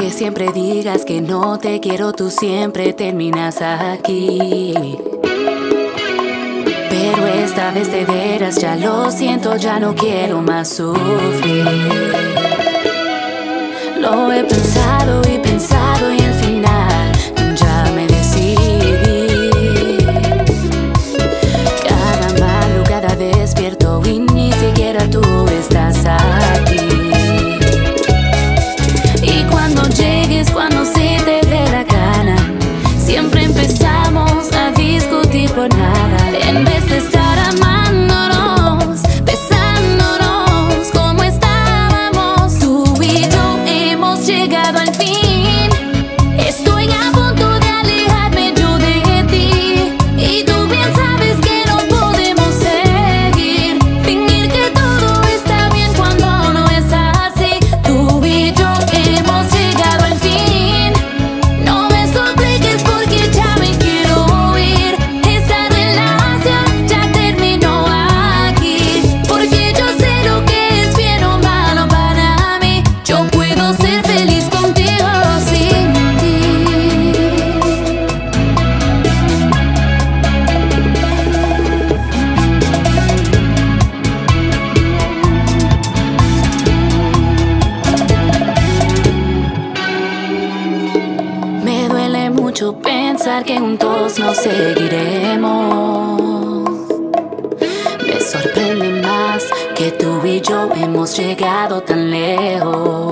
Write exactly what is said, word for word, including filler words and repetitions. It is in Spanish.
Aunque siempre digas que no te quiero, tú siempre terminas aquí. Pero esta vez de veras ya lo siento, ya no quiero más sufrir. Lo he pensado y pensado y al final ya me decidí. Cada madrugada despierto y ni siquiera tú estás aquí. Y cuando llegues, cuando se te dé la gana, siempre empezamos a discutir por nada. En vez de estar amándonos, besándonos como estábamos, tú y yo hemos llegado al fin. Estoy a punto de alejarme yo de ti, y tú bien sabes que no podemos seguir. Fingir que todo está bien cuando no es así. Tú y yo hemos llegado al fin. No me supliques porque ya me quiero ir. Esta relación ya terminó aquí, porque yo sé lo que es bien o malo para mí. Yo puedo ser feliz contigo sin ti. Me duele mucho pensar que juntos nos seguiremos. Me sorprende más que tú y yo hemos llegado tan lejos.